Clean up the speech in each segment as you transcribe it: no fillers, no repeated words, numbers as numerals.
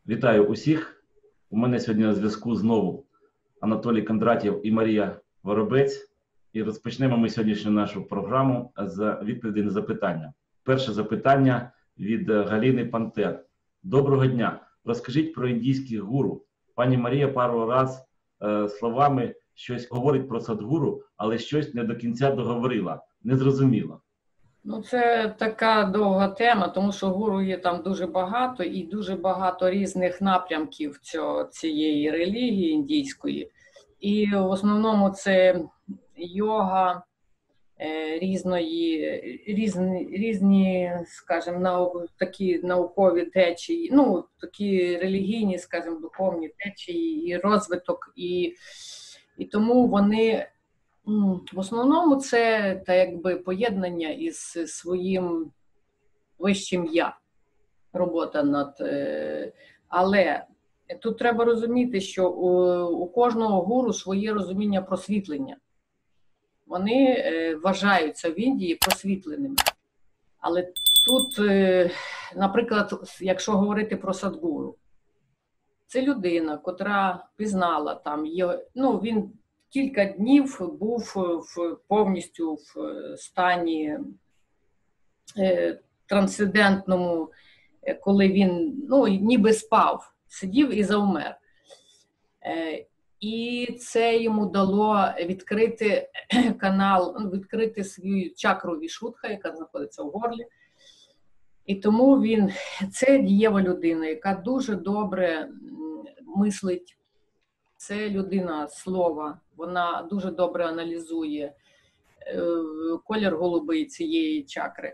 Вітаю усіх. У мене сьогодні на зв'язку знову Анатолій Кондратєв і Марія Воробець. І розпочнемо ми сьогоднішню нашу програму з відповідей на запитання. Перше запитання від Галини Пантер. Доброго дня. Розкажіть про індійських гуру. Пані Марія пару раз словами щось говорить про Садгуру, але щось не до кінця договорила. Не зрозуміла. Ну, це така довга тема, тому що гуру є там дуже багато і дуже багато різних напрямків цієї релігії індійської. І в основному це йога, різні, скажімо, такі наукові течії, ну, такі релігійні, скажімо, духовні течії і розвиток. І тому вони... В основному це якби поєднання із своїм вищим я, робота над... Але тут треба розуміти, що у кожного гуру своє розуміння просвітлення. Вони вважаються в Індії просвітленими. Але тут, наприклад, якщо говорити про Садгуру, це людина, котра пізнала там, він кілька днів був повністю в стані трансцендентному, коли він ніби спав, сидів і завмер. І це йому дало відкрити канал, відкрити свою чакру Вішудха, яка знаходиться в горлі. І тому це дієва людина, яка дуже добре мислить. Це людина слова, вона дуже добре аналізує колір голубий цієї чакри.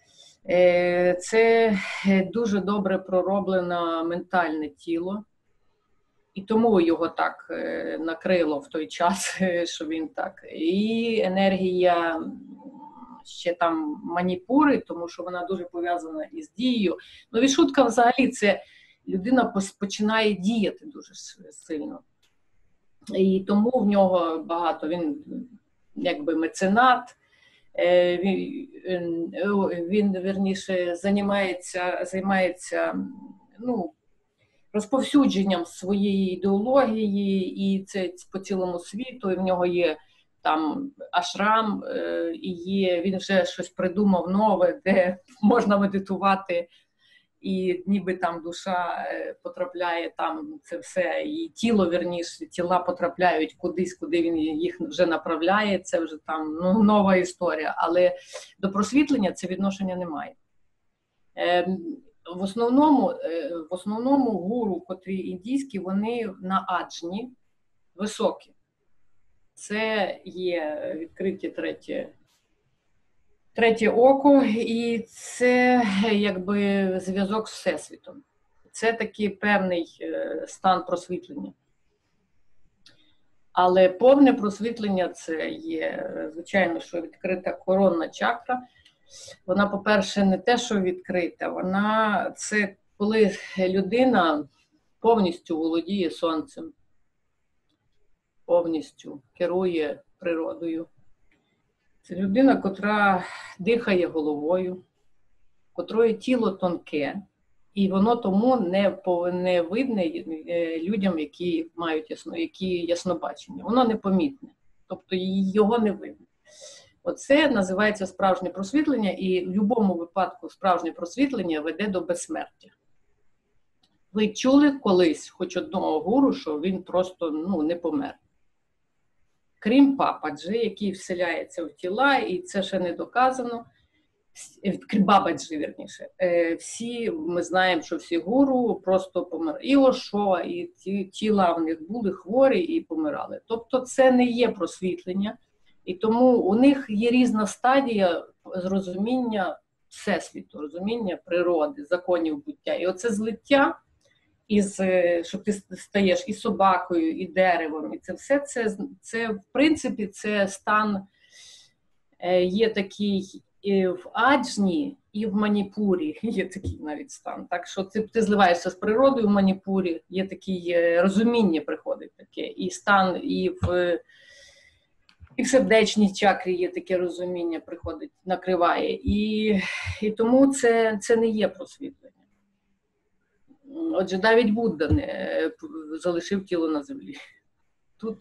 Це дуже добре пророблене ментальне тіло. І тому його так накрило в той час, що він так. І енергія ще там маніпури, тому що вона дуже пов'язана із дією. Ну, Вішудха взагалі це людина починає діяти дуже сильно. І тому в нього багато, він якби меценат, він вірніше займається розповсюдженням своєї ідеології, і це по цілому світу, і в нього є там ашрам, і він вже щось придумав нове, де можна медитувати, і ніби там душа потрапляє, там це все, і тіло, вірніше, тіла потрапляють кудись, куди він їх вже направляє, це вже там нова історія, але до просвітлення це відношення немає. В основному гуру, котрі індійські, вони на аджні, високі. Це є відкриті третє око, і це якби зв'язок з Всесвітом. Це такий певний стан просвітлення. Але повне просвітлення це є, звичайно, що відкрита коронна чакра. Вона, по-перше, не те, що відкрита, це коли людина повністю володіє сонцем, повністю керує природою. Це людина, котра дихає головою, котрої тіло тонке, і воно тому не видне людям, які мають яснобачення. Воно непомітне, тобто його не видно. Оце називається справжнє просвітлення, і в будь-якому випадку справжнє просвітлення веде до безсмертя. Ви чули колись хоч одного гуру, що він просто не помер? Крім Пападжі, який вселяється в тіла, і це ще не доказано, крім Бабаджі, вірніше. Всі, ми знаємо, що всі гуру просто померли. І Ошо, і ті тіла в них були хворі і помирали. Тобто це не є просвітлення, і тому у них є різна стадія зрозуміння Всесвіту, розуміння природи, законів буття. І оце злиття, що ти стаєш і собакою, і деревом, і це все, це в принципі, це стан є такий і в аджні, і в маніпурі є такий навіть стан. Так що ти зливаєшся з природою в маніпурі, є таке розуміння приходить таке, і стан, і в сердечній чакрі є таке розуміння приходить, накриває. І тому це не є просвітлення. Отже, навіть Будда не залишив тіло на землі. Тут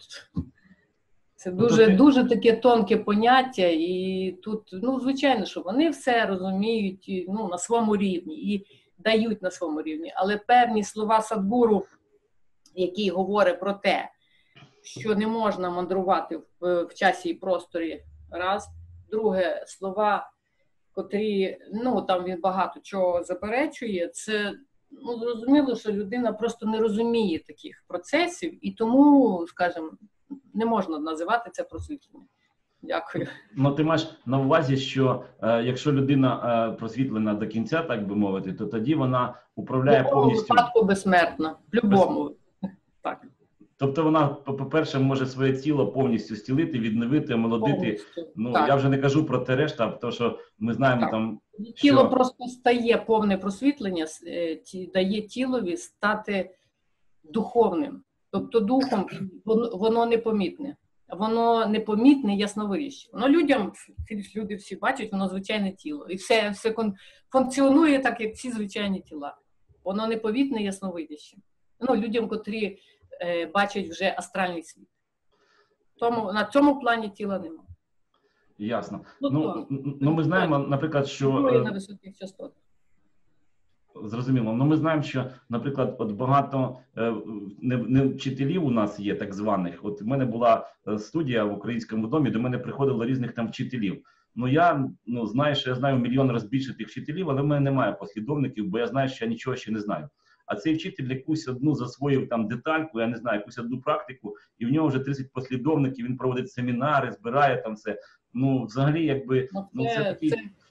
це дуже таке тонке поняття, і тут, звичайно, що вони все розуміють на своєму рівні і дають на своєму рівні. Але певні слова Садгуру, який говорить про те, що не можна мандрувати в часі і просторі, раз. Друге, слова, котрі, там він багато чого заперечує, це, зрозуміло, що людина просто не розуміє таких процесів, і тому, скажімо, не можна називати це просвітленням. Дякую. Ти маєш на увазі, що якщо людина просвітлена до кінця, так би мовити, то тоді вона управляє повністю... В будь-якому випадку безсмертно. В будь-якому. Так. Тобто вона, по-перше, може своє тіло повністю зцілити, відновити, омолодити. Так. Я вже не кажу про те решта, тому що ми знаємо так. там, тіло просто стає повне просвітлення, дає тілові стати духовним. Тобто духом воно непомітне. Воно непомітне, ясновидяще. Воно людям, люди всі бачать, воно звичайне тіло. І все функціонує так, як всі звичайні тіла. Воно непомітне, ясновидяще. Людям, котрі бачать вже астральний світ. Тому на цьому плані тіла немає. Ясно. Ми знаємо, наприклад, що... на високих частотах. Зрозуміло. Ми знаємо, що, наприклад, багато не вчителів у нас є, так званих. От в мене була студія в Українському домі, до мене приходило різних там вчителів. Я знаю, що я знаю мільйон раз більше тих вчителів, але в мене немає послідовників, бо я знаю, що я нічого ще не знаю. А цей вчитель якусь одну засвоїв там детальку, я не знаю, якусь одну практику, і в нього вже 30 послідовників, він проводить семінари, збирає там все. Взагалі, якби... це такий...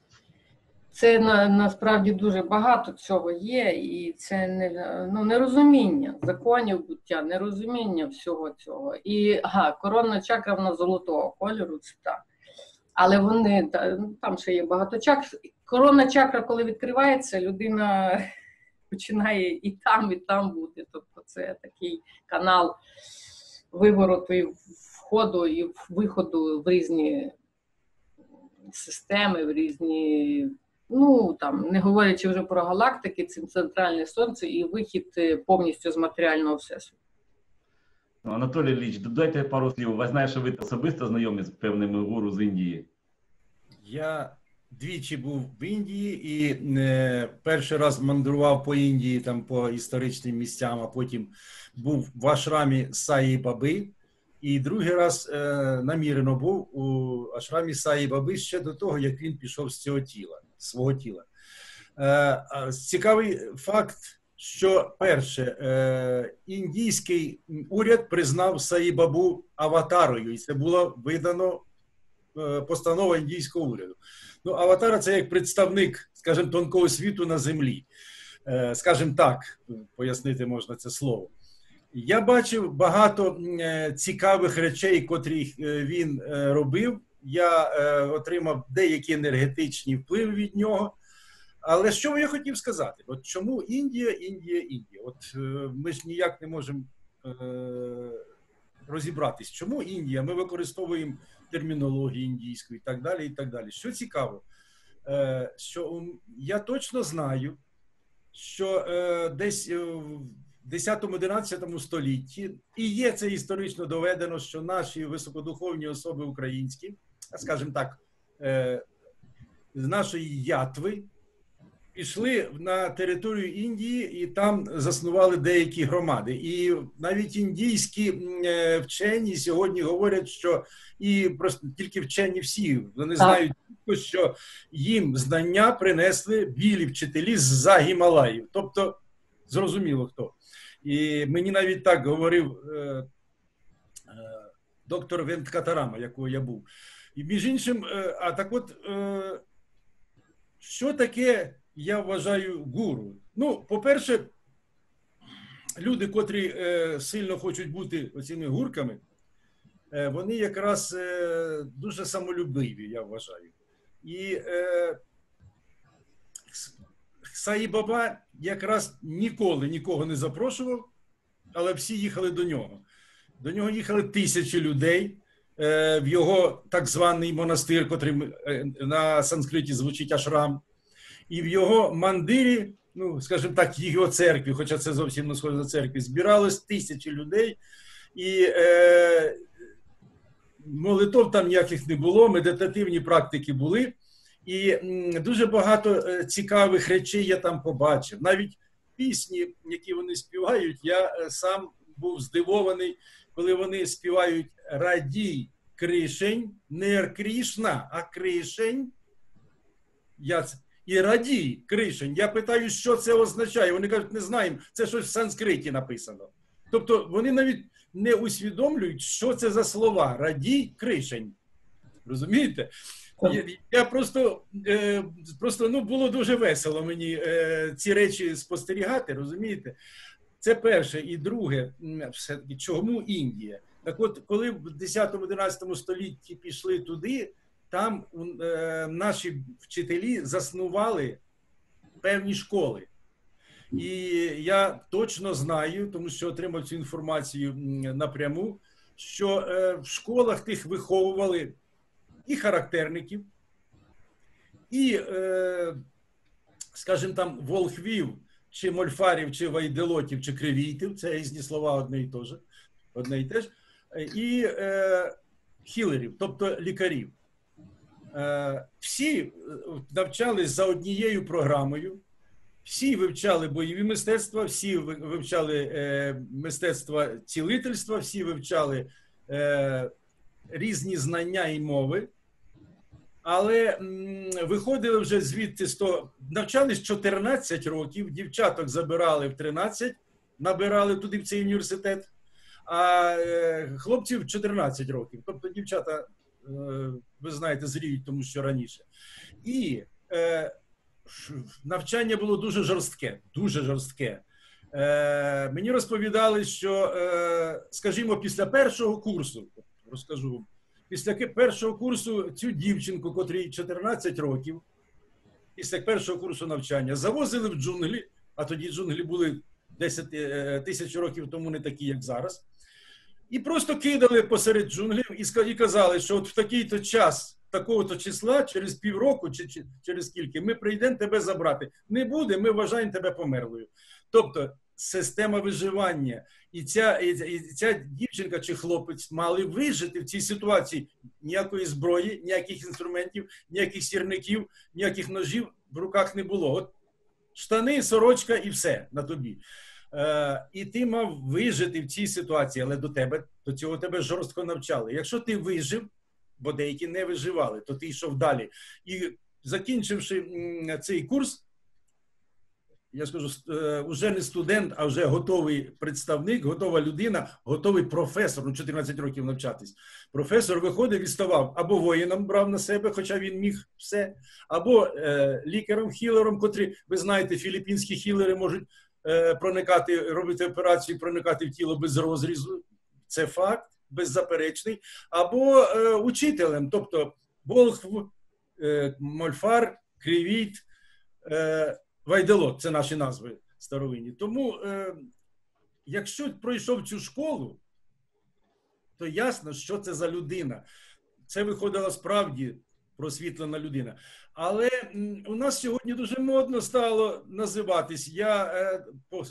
Це насправді дуже багато цього є, і це нерозуміння законів буття, нерозуміння всього цього. І коронна чакра вона золотого кольору, це так. Але вони, там ще є багато чакр. Коронна чакра, коли відкривається, людина починає і там бути. Тобто це такий канал вивороту і входу і виходу в різні системи, в різні... не говорячи вже про галактики, це центральне сонце і вихід повністю з матеріального всесвіту. Анатолій Ілліч, додайте пару слів. Ви знаєте, що ви особисто знайомі з певними гуру з Індії? Я двічі був в Індії і перший раз мандрував по Індії, там по історичним місцям, а потім був в ашрамі Саї Баби. І другий раз намірено був у ашрамі Саї Баби ще до того, як він пішов з цього тіла, свого тіла. Цікавий факт, що перше, індійський уряд признав Саї Бабу аватарою, і це було видано постанова індійського уряду. Аватара – це як представник, скажімо, тонкого світу на землі. Скажімо так, пояснити можна це слово. Я бачив багато цікавих речей, котрі він робив. Я отримав деякі енергетичні впливи від нього. Але що я хотів сказати? От чому Індія? От ми ж ніяк не можемо розібратись. Чому Індія? Ми використовуємо термінологію індійську і так далі, і так далі. Що цікаво, що я точно знаю, що десь в 10-11 столітті, і є це історично доведено, що наші високодуховні особи українські, скажімо так, з нашої Ятви, пішли на територію Індії і там заснували деякі громади. І навіть індійські вчені сьогодні говорять, що і просто тільки вчені всі, вони знають, що їм знання принесли білі вчителі з-за Гімалаїв. Тобто, зрозуміло хто. І мені навіть так говорив доктор Венткатарама, якого я був. І між іншим, що таке, я вважаю, гуру? По-перше, люди, котрі сильно хочуть бути оцими гурками, вони якраз дуже самолюбиві, я вважаю. І Саї Баба якраз ніколи нікого не запрошував, але всі їхали до нього. До нього їхали тисячі людей в його так званий монастир, котрий на санскриті звучить ашрам. І в його мандирі ну, скажімо так, його церкві, хоча це зовсім не схоже на церкві, збиралось тисячі людей, і молитов там ніяких не було, медитативні практики були, і дуже багато цікавих речей я там побачив. Навіть пісні, які вони співають, я сам був здивований, коли вони співають «Радій, Кришень», не Кришна, а Кришень. І «Радій, Кришень». Я питаю, що це означає. Вони кажуть, не знаємо, це щось в санскриті написано. Тобто вони навіть не усвідомлюють, що це за слова «Радій, Кришень». Розумієте? Я просто ну, було дуже весело мені ці речі спостерігати, розумієте? Це перше. І друге, все-таки, чому Індія? Так от, коли в 10-11 столітті пішли туди, там наші вчителі заснували певні школи. І я точно знаю, тому що отримав цю інформацію напряму, що в школах тих виховували і характерників, і, скажімо там, волхвів, чи мольфарів, чи вайделотів, чи кривійтів, це різні слова одне і те ж, і хілерів, тобто лікарів. Всі навчались за однією програмою, всі вивчали бойові мистецтва, всі вивчали мистецтва цілительства, всі вивчали різні знання і мови, але виходили вже звідти, навчались 14 років, дівчаток забирали в 13, набирали туди в цей університет, а хлопців 14 років. Тобто дівчата, ви знаєте, зріють, тому що раніше. І навчання було дуже жорстке, дуже жорстке. Мені розповідали, що, скажімо, після першого курсу, розкажу вам, після першого курсу цю дівчинку, котрій 14 років, після першого курсу навчання, завозили в джунглі, а тоді джунглі були 10 тисяч років тому не такі, як зараз, і просто кидали посеред джунглів і казали, що от в такий-то час, такого-то числа, через півроку чи через скільки, ми прийдемо тебе забрати. Не буде, ми вважаємо тебе померлою. Тобто, система виживання. І ця дівчинка чи хлопець мали вижити в цій ситуації. Ніякої зброї, ніяких інструментів, ніяких сірників, ніяких ножів в руках не було. От штани, сорочка і все на тобі. І ти мав вижити в цій ситуації, але до цього тебе жорстко навчали. Якщо ти вижив, бо деякі не виживали, то ти йшов далі. І закінчивши цей курс, я скажу, вже не студент, а вже готовий представник, готова людина, готовий професор, 14 років навчатись. Професор виходив і ставав або воїном брав на себе, хоча він міг все, або лікарем, хілером, котрі, ви знаєте, філіппінські хілери можуть проникати, робити операцію, проникати в тіло без розрізу. Це факт, беззаперечний. Або учителем, тобто волхв, мольфар, кривійт, вайделот, це наші назви старовинні. Тому, якщо пройшов цю школу, то ясно, що це за людина. Це виходила справді просвітлена людина. Але у нас сьогодні дуже модно стало називатись. Я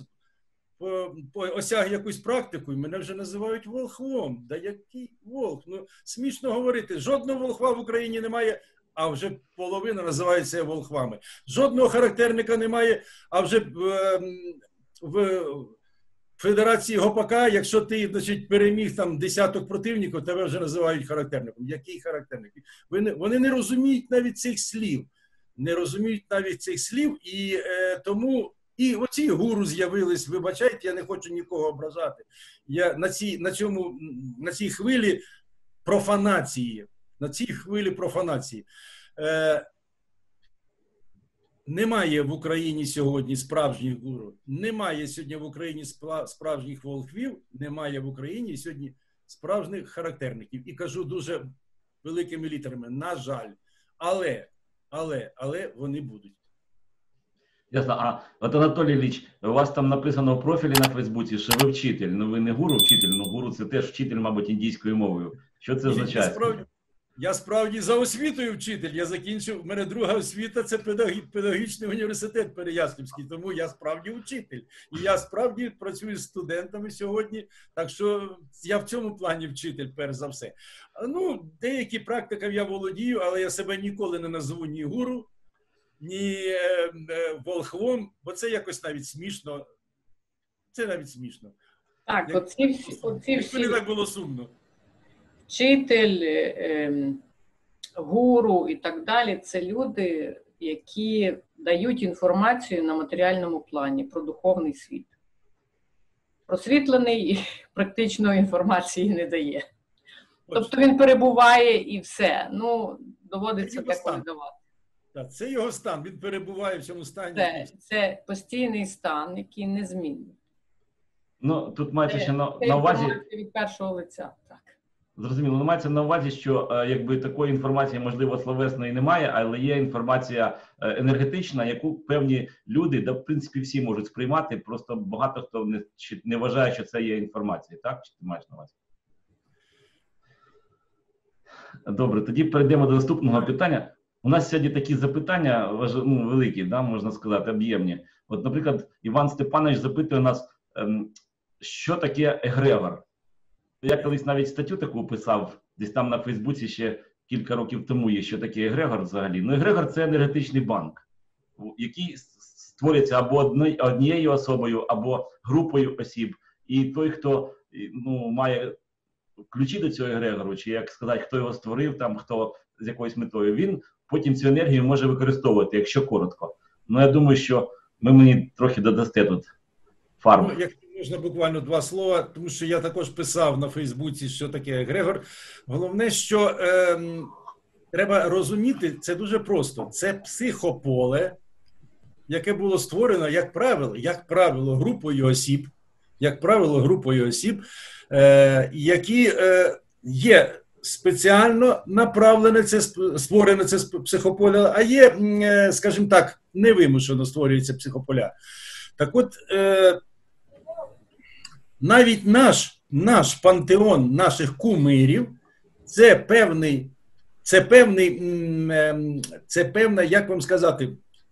осяг якусь практику, і мене вже називають волхвом. Да який волх? Ну, смішно говорити. Жодного волхва в Україні немає, а вже половина називається волхвами. Жодного характерника немає, а вже в Федерації Гопака, якщо ти, значить, переміг там десяток противників, тебе вже називають характерником. Який характерник? Вони не розуміють навіть цих слів. Не розуміють навіть цих слів, і тому і оці гуру з'явились, вибачайте, я не хочу нікого ображати. Я на цій хвилі профанації, немає в Україні сьогодні справжніх гуру, немає сьогодні в Україні справжніх волхвів, немає в Україні сьогодні справжніх характерників. І кажу дуже великими літерами, на жаль, але вони будуть. Ясно. А от Анатолій Ілліч, у вас там написано в профілі на Фейсбуці, що ви вчитель. Ну ви не гуру вчитель, ну гуру це теж вчитель, мабуть, індійською мовою. Що це означає? Я справді за освітою вчитель. Я закінчив, у мене друга освіта – це педагогічний університет Переяславський, тому я справді вчитель. І я справді працюю з студентами сьогодні, так що я в цьому плані вчитель, перш за все. Ну, деякі практиками я володію, але я себе ніколи не назву ні гуру, ні волхвом, бо це якось навіть смішно. Це навіть смішно. Так, оці всі не так було сумно. вчитель, гуру і так далі, це люди, які дають інформацію на матеріальному плані про духовний світ. Просвітлений практично інформації не дає. Тобто він перебуває і все. Ну, доводиться так передавати. Так, це його стан, він перебуває в цьому стані. Це постійний стан, який незмінний. Ну, тут мається ще на увазі... від першого лиця, так. Зрозуміло, ну, мається на увазі, що якби такої інформації, можливо, словесної немає, але є інформація енергетична, яку певні люди, да, в принципі, всі можуть сприймати, просто багато хто не вважає, що це є інформація, так? Чи ти маєш на увазі? Добре, тоді перейдемо до наступного питання. У нас сьогодні такі запитання великі, да, можна сказати, об'ємні. От, наприклад, Іван Степанович запитує нас, що таке егрегор? Я колись навіть статтю таку писав, десь там на Фейсбуці ще кілька років тому є, що таке егрегор взагалі. Ну, егрегор – це енергетичний банк, який створюється або однією особою, або групою осіб. І той, хто має ключі до цього егрегору, чи, як сказати, хто його створив, там, хто з якоюсь метою, він потім цю енергію може використовувати, якщо коротко. Ну, я думаю, що мені трохи додасте тут фарбу. Ну, якщо можна буквально два слова, тому що я також писав на Фейсбуці, що таке егрегор. Головне, що треба розуміти, це дуже просто. Це психополе, яке було створено, як правило, групою осіб, які є спеціально направлене, створене це психополе, а є, скажімо так, невимушено створюється психополя. Так от, навіть наш пантеон наших кумирів це певна, як вам сказати,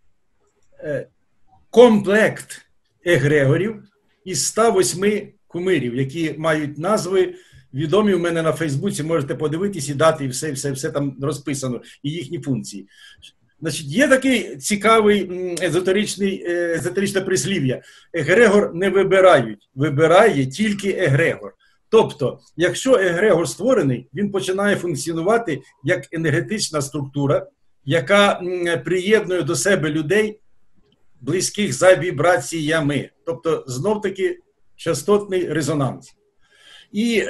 комплект егрегорів із 108 кумирів, які мають назви відомі у мене на Фейсбуці, можете подивитись і дати, і все там розписано, і їхні функції. Значить, є такий цікавий езотеричне прислів'я. Егрегор не вибирають, вибирає тільки егрегор. Тобто, якщо егрегор створений, він починає функціонувати як енергетична структура, яка приєднує до себе людей, близьких за вібраціями. Тобто, знов-таки, частотний резонанс. І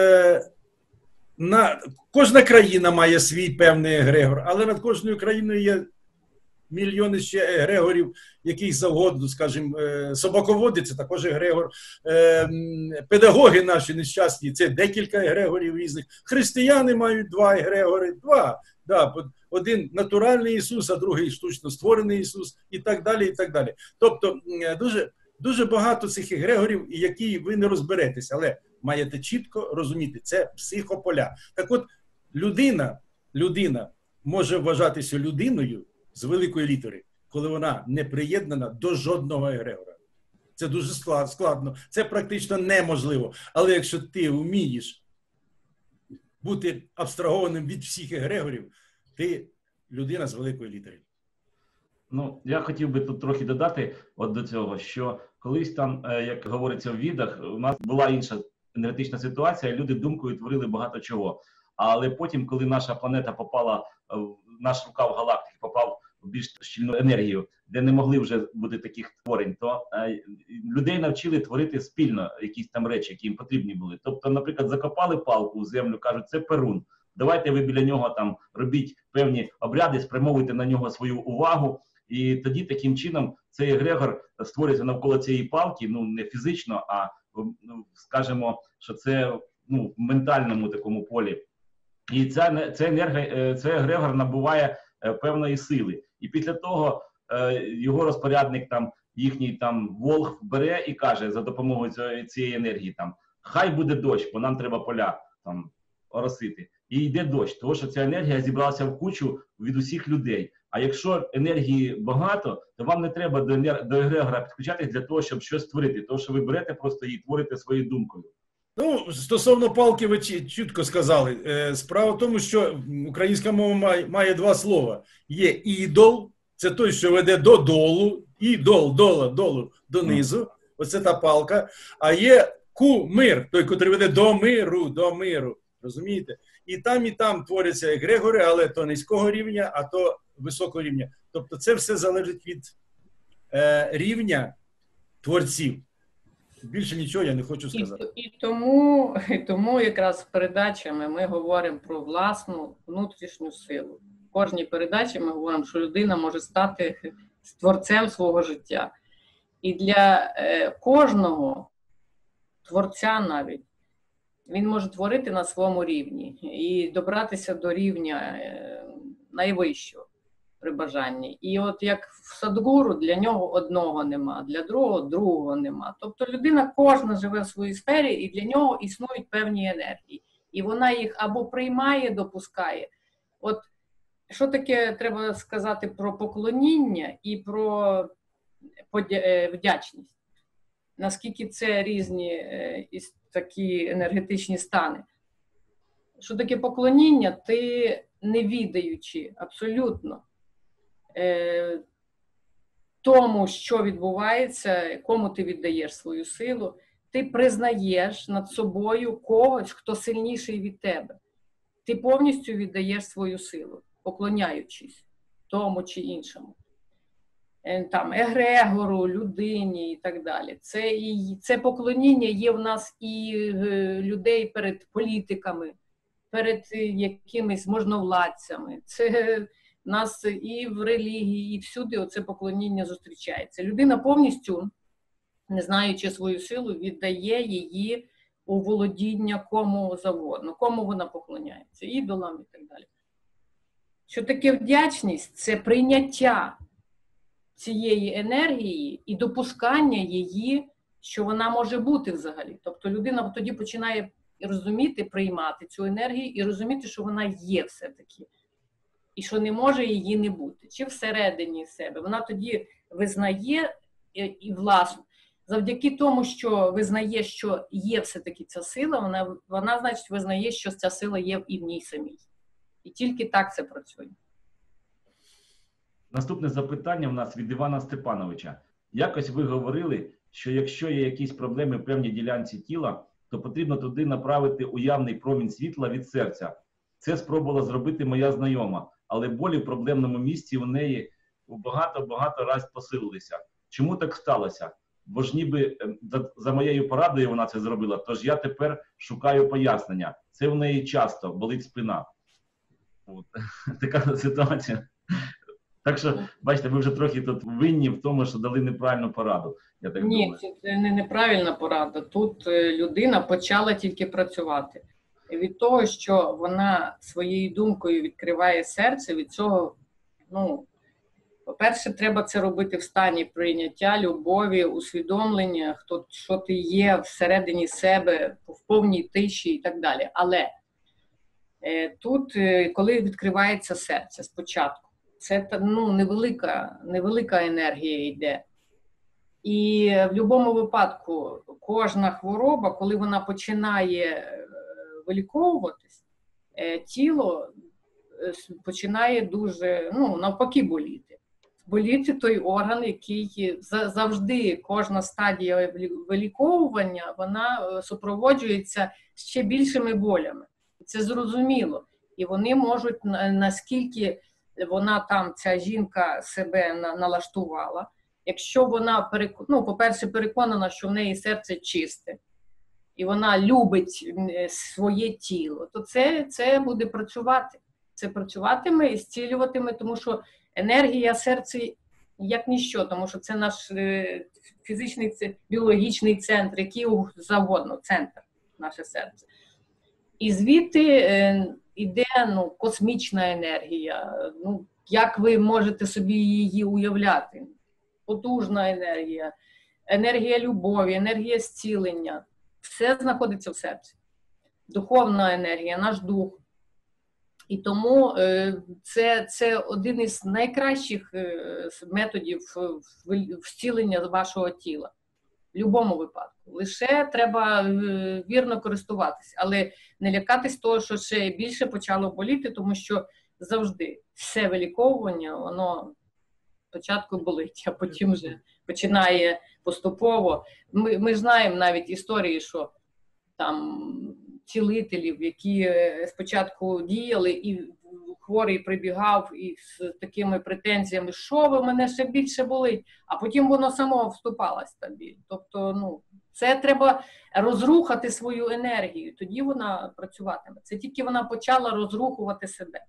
кожна країна має свій певний егрегор, але над кожною країною є мільйони ще егрегорів, яких завгодно, скажімо, собаководи – це також егрегор, педагоги наші нещасні – це декілька егрегорів різних, християни мають два егрегори, один натуральний Ісус, а другий штучно створений Ісус, і так далі, і так далі. Тобто, дуже багато цих егрегорів, які ви не розберетесь, але маєте чітко розуміти, це психополя. Так от, людина може вважатися людиною з великої літери, коли вона не приєднана до жодного егрегора. Це дуже складно, це практично неможливо. Але якщо ти вмієш бути абстрагованим від всіх егрегорів, ти людина з великої літери. Ну, я хотів би тут трохи додати от до цього, що колись там, як говориться в відах, у нас була інша енергетична ситуація, люди думкою творили багато чого. Але потім, коли наша планета попала, наш рукав галактики попав в більш щільну енергію, де не могли вже бути таких творень, то людей навчили творити спільно якісь там речі, які їм потрібні були. Тобто, наприклад, закопали палку у землю, кажуть, це перун. Давайте ви біля нього там робіть певні обряди, спрямовуйте на нього свою увагу. І тоді таким чином цей егрегор створюється навколо цієї палки, не фізично, а, скажімо, що це в ментальному такому полі. І цей егрегор набуває певної сили. І після того його розпорядник, їхній волхв бере і каже за допомогою цієї енергії, хай буде дощ, бо нам треба поля оросити. і йде дощ, тому що ця енергія зібралася в кучу від усіх людей. А якщо енергії багато, то вам не треба до егрегора підключатись для того, щоб щось створити, тому що ви берете просто і творите своєю думкою. Ну, стосовно палки, ви чітко сказали. Справа в тому, що українська мова має два слова. Є ідол, це той, що веде додолу, ідол, долу, донизу, оце та палка. А є кумир, той, котрий веде до миру, розумієте? І там творяться егрегори, але то низького рівня, а то високого рівня. Тобто це все залежить від рівня творців. Більше нічого я не хочу сказати. І тому якраз передачами ми говоримо про власну внутрішню силу. В кожній передачі ми говоримо, що людина може стати творцем свого життя. І для кожного творця навіть він може творити на своєму рівні і добратися до рівня найвищого при бажанні. І от як в Садгуру, для нього одного нема, для другого нема. Тобто людина кожна живе в своїй сфері, і для нього існують певні енергії. І вона їх або приймає, допускає. От що таке треба сказати про поклоніння і про вдячність? Наскільки це різні такі енергетичні стани. Що таке поклоніння? Ти, не відаючи абсолютно тому, що відбувається, кому ти віддаєш свою силу, ти признаєш над собою когось, хто сильніший від тебе. Ти повністю віддаєш свою силу, поклоняючись тому чи іншому. Там, егрегору, людині і так далі. Це поклоніння є в нас і людей перед політиками, перед якимись можновладцями. Це в нас і в релігії, і всюди оце поклоніння зустрічається. Людина повністю, не знаючи свою силу, віддає її у володіння кому завгодно, кому вона поклоняється, ідолам і так далі. Що таке вдячність? Це прийняття цієї енергії і допускання її, що вона може бути взагалі. Тобто людина тоді починає розуміти, приймати цю енергію і розуміти, що вона є все-таки. І що не може її не бути. Чи всередині себе. Вона тоді визнає і власне, завдяки тому, що визнає, що є все-таки ця сила, вона значить, визнає, що ця сила є і в ній самій. І тільки так це працює. Наступне запитання в нас від Івана Степановича. Якось ви говорили, що якщо є якісь проблеми в певній ділянці тіла, то потрібно туди направити уявний промінь світла від серця. Це спробувала зробити моя знайома, але болі в проблемному місці у неї багато разів посилилися. Чому так сталося? Бо ж ніби за моєю порадою вона це зробила, тож я тепер шукаю пояснення. Це в неї часто болить спина. От. Така ситуація. Так що, бачите, ви вже трохи тут винні в тому, що дали неправильну пораду. Я так думаю. Ні, це не неправильна порада. Тут людина почала тільки працювати. І від того, що вона своєю думкою відкриває серце, від цього, по-перше, треба це робити в стані прийняття, любові, усвідомлення, що ти є всередині себе, в повній тиші і так далі. Але тут, коли відкривається серце спочатку, це невелика енергія йде. І в будь-якому випадку кожна хвороба, коли вона починає виліковуватись, тіло починає дуже, навпаки боліти. Боліти той орган, який завжди, кожна стадія виліковування, вона супроводжується ще більшими болями. Це зрозуміло. І вони можуть, наскільки вона там, ця жінка, себе налаштувала, якщо вона, по-перше, переконана, що в неї серце чисте, і вона любить своє тіло, то це буде працювати. Це працюватиме і зцілюватиме, тому що енергія серця як ніщо, тому що це наш фізичний, біологічний центр, який завгодно, центр, наше серце. І звідти йде космічна енергія. Як ви можете собі її уявляти? Потужна енергія, енергія любові, енергія зцілення. Все знаходиться в серці. Духовна енергія, наш дух. І тому це один із найкращих методів вцілення вашого тіла в будь-якому випадку. Лише треба вірно користуватись, але не лякатись того, що ще більше почало боліти, тому що завжди все виліковування, воно спочатку болить, а потім вже починає поступово. Ми знаємо навіть історії, що там цілителів, які спочатку діяли, і хворий прибігав і з такими претензіями, що ви, мене ще більше болить, а потім воно само вступалось та біль. Тобто, це треба розрухати свою енергію, тоді вона працюватиме. Це тільки вона почала розрухувати себе.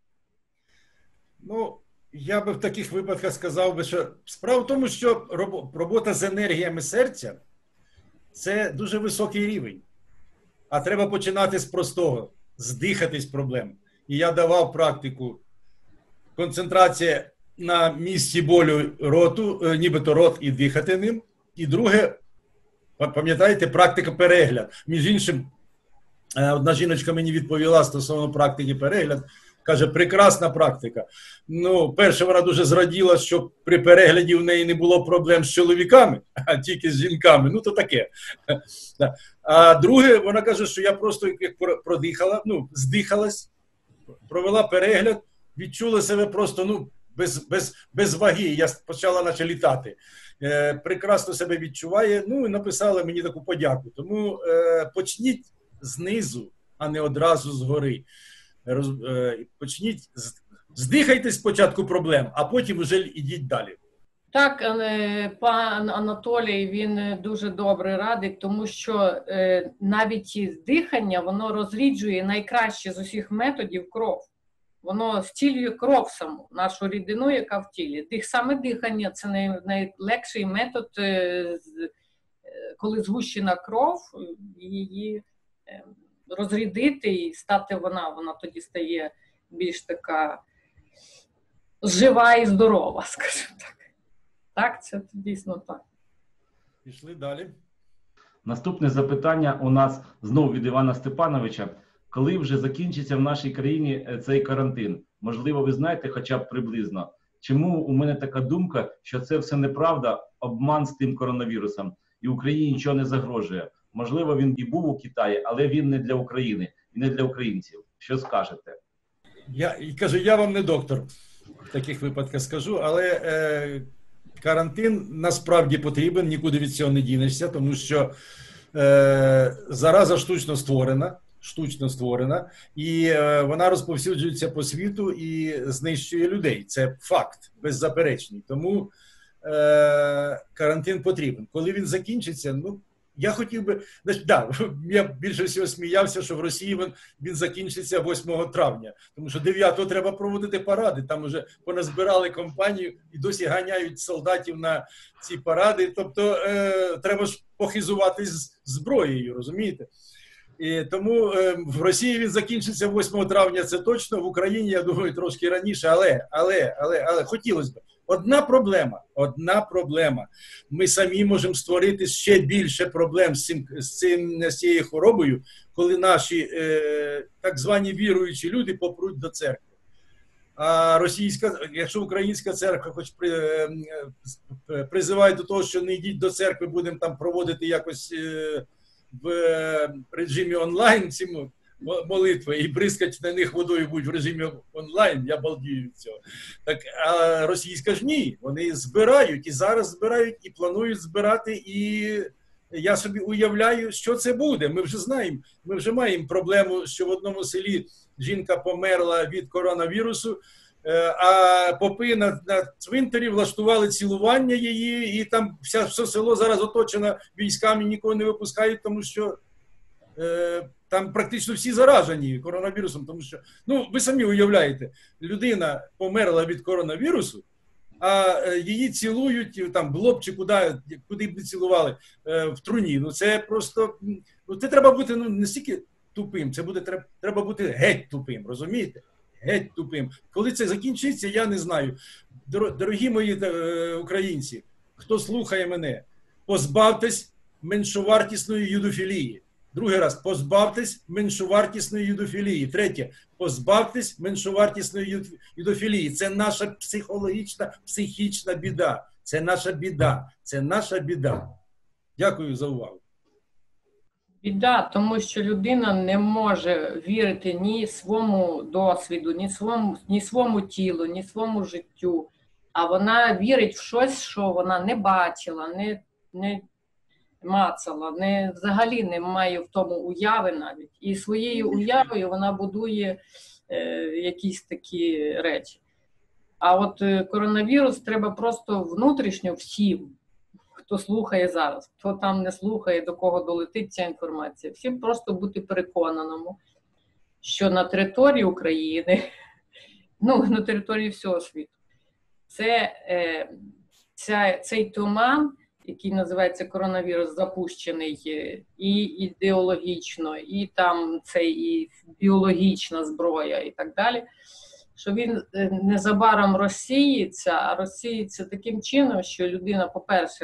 Ну, я би в таких випадках сказав би, що справа в тому, що робота з енергіями серця – це дуже високий рівень. А треба починати з простого – здихатись проблем. І я давав практику концентрація на місці болю роту, нібито рот і дихати ним. І друге, пам'ятаєте, практика перегляд. Між іншим, одна жіночка мені відповіла стосовно практики перегляд. Каже, прекрасна практика. Ну, перше, вона дуже зраділа, що при перегляді в неї не було проблем з чоловіками, а тільки з жінками. Ну, то таке. А друге, вона каже, що я просто як продихала, здихалась, провела перегляд, відчула себе просто, без ваги. Я почала наче літати. Прекрасно себе відчуває, і написала мені таку подяку. Тому почніть знизу, а не одразу згори. Почніть, здихайте спочатку проблем, а потім вже йдіть далі. Так, пан Анатолій, він дуже добре радить, тому що навіть дихання, воно розріджує найкраще з усіх методів кров. Воно зцілює кров саму, нашу рідину, яка в тілі. Саме дихання – це найлегший метод, коли згущена кров, її розрядити і стати вона тоді стає більш така жива і здорова, скажімо так. Так, це дійсно так. Пішли далі. Наступне запитання у нас знову від Івана Степановича. Коли вже закінчиться в нашій країні цей карантин? Можливо, ви знаєте хоча б приблизно. Чому у мене така думка, що це все неправда, обман з тим коронавірусом, і Україні нічого не загрожує? Можливо, він і був у Китаї, але він не для України і не для українців. Що скажете? Я вам не доктор в таких випадках скажу, але карантин насправді потрібен, нікуди від цього не дінешся, тому що зараза штучно створена, і вона розповсюджується по світу і знищує людей. Це факт, беззаперечний. Тому карантин потрібен. Коли він закінчиться, я хотів би, я більше всього сміявся, що в Росії він закінчиться 8 травня, тому що 9-го треба проводити паради, там вже поназбирали компанію і досі ганяють солдатів на ці паради, тобто треба ж похизуватись зброєю, розумієте? І тому в Росії він закінчиться 8 травня, це точно, в Україні, я думаю, трошки раніше, але хотілося б. Одна проблема. Ми самі можемо створити ще більше проблем з цією хворобою, коли наші так звані віруючі люди попруть до церкви. А якщо українська церква хоч призиває до того, що не йдіть до церкви, будемо там проводити якось в режимі онлайн ці молитви і бризкать на них водою будуть в режимі онлайн, я балдію від цього. Так, а російська ж ні, вони збирають, і зараз збирають, і планують збирати, і я собі уявляю, що це буде. Ми вже знаємо, ми вже маємо проблему, що в одному селі жінка померла від коронавірусу, а попи на цвинтарі влаштували цілування її, і там все село зараз оточено військами, нікого не випускають, тому що там практично всі заражені коронавірусом, тому що, ви самі уявляєте, людина померла від коронавірусу, а її цілують, там, в лоб чи куди б не цілували, в труні. Це просто, це треба бути не стільки тупим, треба бути геть тупим, розумієте? Геть тупим. Коли це закінчиться, я не знаю. Дорогі мої українці, хто слухає мене, позбавтесь меншовартісної юдофілії. Другий раз, позбавтесь меншовартісної юдофілії. Третє, позбавтесь меншовартісної юдофілії. Це наша психологічна, психічна біда. Це наша біда. Це наша біда. Дякую за увагу. Біда, тому що людина не може вірити ні своєму досвіду, ні своєму тілу, ні своєму життю. А вона вірить в щось, що вона не бачила, не мацала, взагалі не має в тому уяви навіть. І своєю уявою вона будує якісь такі речі. А от коронавірус треба просто внутрішньо всім, хто слухає зараз, хто там не слухає, до кого долетить ця інформація, всім просто бути переконаному, що на території України, на території всього світу, цей туман, який називається коронавірус, запущений і ідеологічно, і там це і біологічна зброя, і так далі, що він незабаром розсіється, а розсіється таким чином, що людина, по-перше,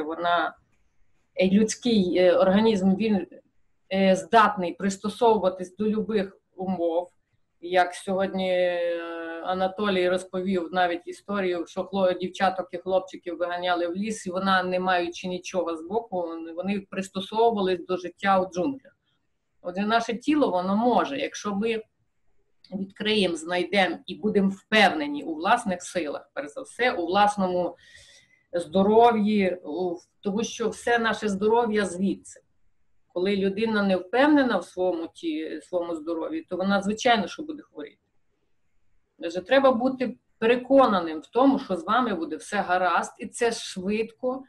людський організм, він здатний пристосовуватись до любих умов. Як сьогодні Анатолій розповів навіть історію, що дівчаток і хлопчиків виганяли в ліс, і вона, не маючи нічого збоку, вони пристосовувались до життя у джунглях. Отже, наше тіло, воно може, якщо ми відкриємо, знайдемо і будемо впевнені у власних силах, перш за все, у власному здоров'ї, тому що все наше здоров'я звідси. Коли людина не впевнена в своєму здоров'ї, то вона, звичайно, що буде хворіти. Тож треба бути переконаним в тому, що з вами буде все гаразд, і це швидко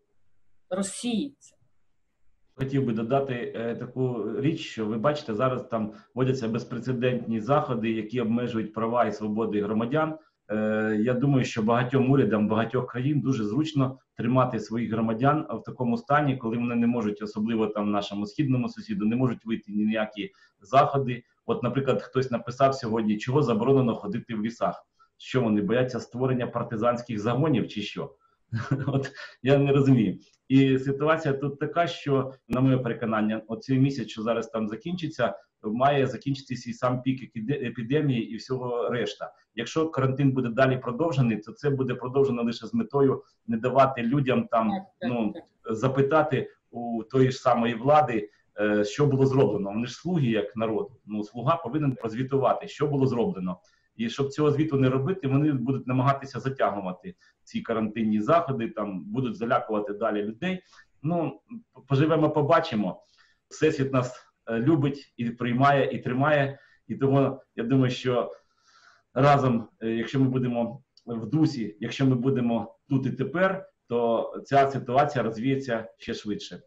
розсіється. Хотів би додати таку річ, що ви бачите, зараз там вводяться безпрецедентні заходи, які обмежують права і свободи громадян. Я думаю, що багатьом урядам багатьох країн дуже зручно тримати своїх громадян в такому стані, коли вони не можуть, особливо там нашому східному сусіду, не можуть вийти ні ніякі заходи. От, наприклад, хтось написав сьогодні, чого заборонено ходити в лісах. Що вони бояться створення партизанських загонів чи що? От я не розумію. І ситуація тут така, що, на моє переконання, оцей місяць, що зараз там закінчиться, має закінчитися і сам пік епідемії і всього решта. Якщо карантин буде далі продовжений, то це буде продовжено лише з метою не давати людям там, запитати у тої ж самої влади, що було зроблено. Вони ж слуги як народ. Слуга повинен прозвітувати, що було зроблено. І щоб цього звіту не робити, вони будуть намагатися затягувати ці карантинні заходи, там будуть залякувати далі людей. Поживемо, побачимо. Всесвіт нас любить і приймає, і тримає. І тому я думаю, що разом, якщо ми будемо в дусі, якщо ми будемо тут і тепер, то ця ситуація розвіється ще швидше.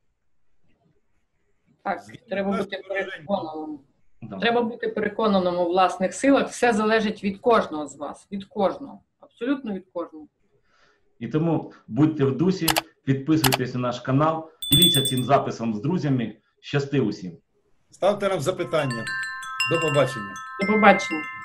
Так, треба бути переконаним. Треба бути переконаним у власних силах. Все залежить від кожного з вас. Від кожного. Абсолютно від кожного. І тому будьте в дусі, підписуйтесь на наш канал, діліться цим записом з друзями. Щасти усім. Ставте нам запитання. До побачення. До побачення.